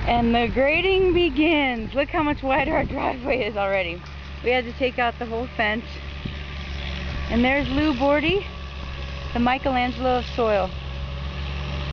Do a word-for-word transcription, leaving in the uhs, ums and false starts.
And the grading begins. Look how much wider our driveway is already. We had to take out the whole fence. And there's Lou Bordy, the Michelangelo of soil.